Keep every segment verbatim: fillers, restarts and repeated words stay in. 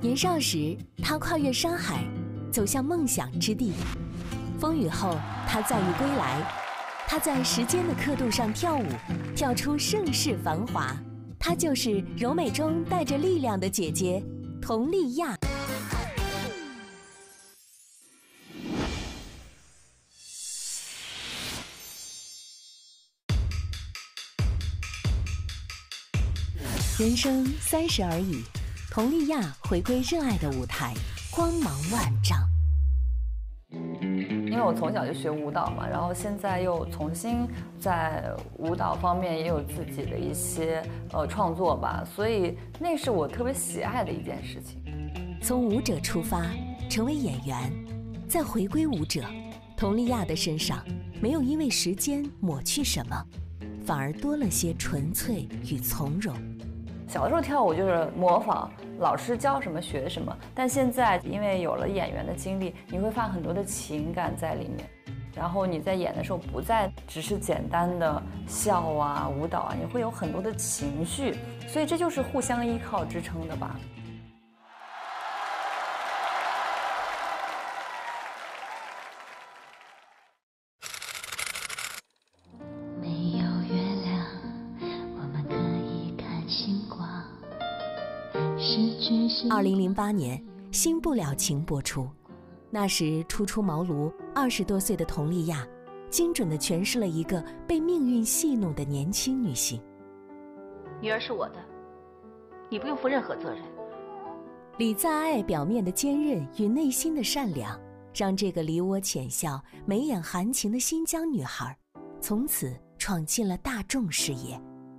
年少时，他跨越山海，走向梦想之地。风雨后，他再遇归来。他在时间的刻度上跳舞，跳出盛世繁华。她就是柔美中带着力量的姐姐佟丽娅。人生三十而已，佟丽娅回归热爱的舞台，光芒万丈。 因为我从小就学舞蹈嘛，然后现在又重新在舞蹈方面也有自己的一些呃创作吧，所以那是我特别喜爱的一件事情。 从舞者出发，成为演员，再回归舞者，佟丽娅的身上没有因为时间抹去什么，反而多了些纯粹与从容。 小的时候跳舞就是模仿老师教什么学什么，但现在因为有了演员的经历，你会发现很多的情感在里面，然后你在演的时候不再只是简单的笑啊舞蹈啊，你会有很多的情绪，所以这就是互相依靠支撑的吧。 二零零八年，《新不了情》播出，那时初出茅庐、二十多岁的佟丽娅，精准地诠释了一个被命运戏弄的年轻女性。 女儿是我的，你不用负任何责任。 李在爱表面的坚韧与内心的善良，让这个梨涡浅笑、眉眼含情的新疆女孩，从此闯进了大众视野。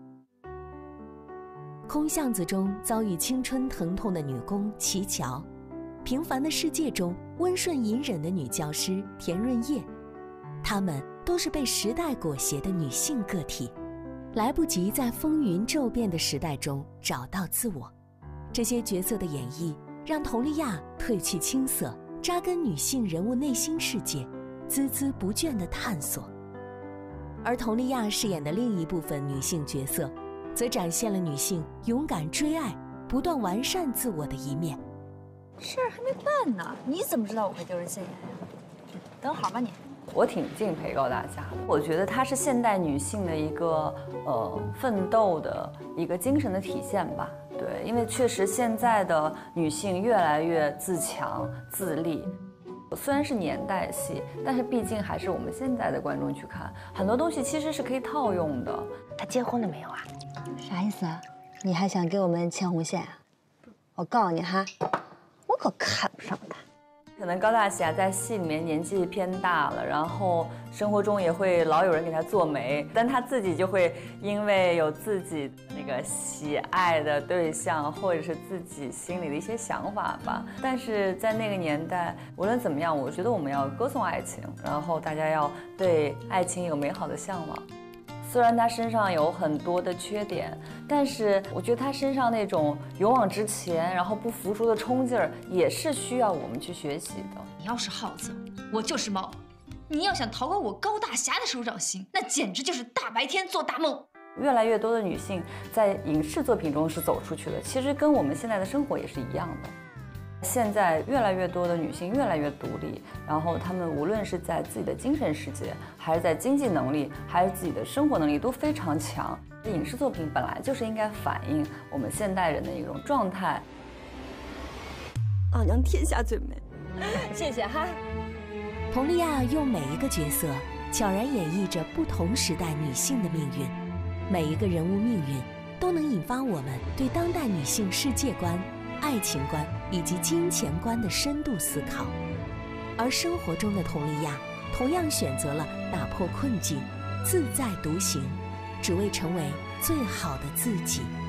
空巷子中遭遇青春疼痛的女工齐乔，平凡的世界中温顺隐忍的女教师田润叶，她们都是被时代裹挟的女性个体，来不及在风云骤变的时代中找到自我。这些角色的演绎让佟丽娅褪去青涩，扎根女性人物内心世界，孜孜不倦地探索。而佟丽娅饰演的另一部分女性角色，则展现了女性勇敢追爱、不断完善自我的一面。 事儿还没办呢，你怎么知道我会丢人现眼呀？等好吧你。 我挺敬佩高大侠的，我觉得她是现代女性的一个呃奋斗的一个精神的体现吧。对，因为确实现在的女性越来越自强自立。虽然是年代戏，但是毕竟还是我们现在的观众去看，很多东西其实是可以套用的。 他结婚了没有啊？ 啥意思啊？你还想给我们牵红线啊？我告诉你哈，我可看不上他。 可能高大侠在戏里面年纪偏大了，然后生活中也会老有人给他做媒，但他自己就会因为有自己那个喜爱的对象，或者是自己心里的一些想法吧。但是在那个年代，无论怎么样，我觉得我们要歌颂爱情，然后大家要对爱情有美好的向往。虽然他身上有很多的缺点，但是我觉得他身上那种勇往直前，然后不服输的冲劲儿，也是需要我们去学习的。 你要是耗子，我就是猫。你要想逃过我高大侠的手掌心，那简直就是大白天做大梦。 越来越多的女性在影视作品中是走出去的，其实跟我们现在的生活也是一样的。现在越来越多的女性越来越独立，然后她们无论是在自己的精神世界，还是在经济能力，还是自己的生活能力都非常强。影视作品本来就是应该反映我们现代人的一种状态。 老娘天下最美， 谢谢哈。 佟丽娅用每一个角色悄然演绎着不同时代女性的命运，每一个人物命运都能引发我们对当代女性世界观、爱情观以及金钱观的深度思考。而生活中的佟丽娅同样选择了打破困境，自在独行，只为成为最好的自己。